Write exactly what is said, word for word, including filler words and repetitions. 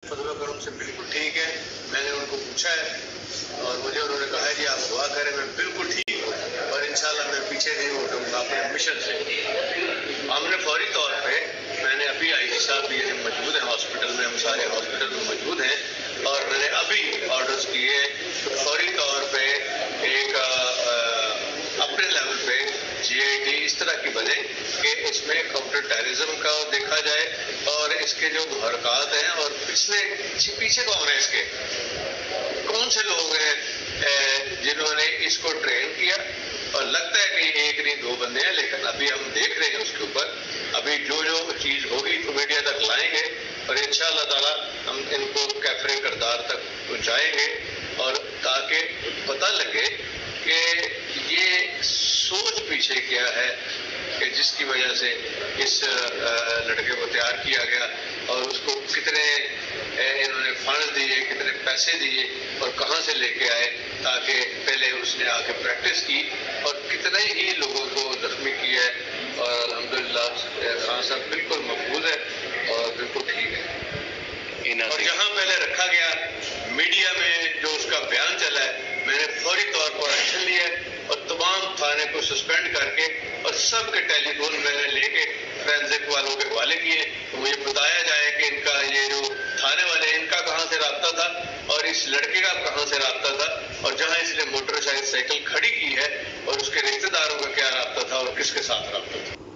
फतवा कर उनसे बिल्कुल ठीक है। मैंने उनको पूछा है और मुझे उन्होंने कहा है जी आप दुआ करें मैं बिल्कुल ठीक हूँ और इंशाल्लाह मैं पीछे नहीं हटूंगा अपने मिशन से। हमने फौरी तौर पे, मैंने अभी आई जी साहब ये मौजूद हैं हॉस्पिटल में, हम सारे हॉस्पिटल में मौजूद हैं और मैंने अभी ऑर्डर्स किए फौरी तौर पे एक आ, आ, अपने लेवल पे जी आई टी इस तरह की बने कि इसमें काउंटर टेररिज्म का देखा जाए और इसके जो हरकत हैं और पिछले पीछे कौन है इसके, कौन से लोग हैं जिन्होंने इसको ट्रेन किया। और लगता है कि एक नहीं दो बंदे हैं, लेकिन अभी हम देख रहे हैं उसके ऊपर अभी जो जो चीज़ होगी तो मीडिया तक लाएंगे और इंशाअल्लाह ताला हम इनको कैफरे किरदार तक पहुँचाएंगे और ताकि पता लगे कि ये सोच पीछे क्या है कि जिसकी वजह से इस लड़के को तैयार किया गया और उसको कितने इन्होंने फंड दिए, कितने पैसे दिए और कहाँ से लेके आए ताकि पहले उसने आके प्रैक्टिस की और कितने ही लोगों को जख्मी किया है और अल्हम्दुलिल्लाह खान साहब बिल्कुल महफूज है और बिल्कुल ठीक है। और जहाँ पहले रखा गया मीडिया में जो उसका बयान चला है, मैंने फौरी तौर पर एक्शन लिया और तमाम थाने को सस्पेंड करके और सब के टेलीफोन मैंने लेके फोरेंसिक वालों के हवाले किए तो मुझे बताया जाए कि इनका ये जो थाने वाले इनका कहाँ से रब्ता था और इस लड़के का कहाँ से रब्ता था और जहाँ इसने मोटरसाइकिल खड़ी की है और उसके रिश्तेदारों का क्या रब्ता था और किसके साथ रब्ता था।